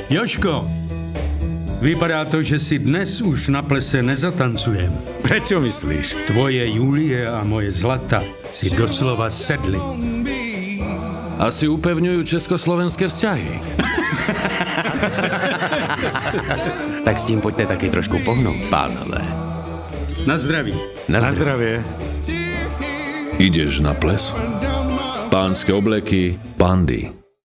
Jožko, vypadá to, že si dnes už na plese nezatancujem. Prečo myslíš? Tvoje Julie a moje zlata si doslova sedli. Asi upevňujú československé vzťahy. Tak s tím pojďte taky trošku pohnout, pánové. Na zdraví. Na zdravie. Ideš na ples? Pánske obleky, pandy.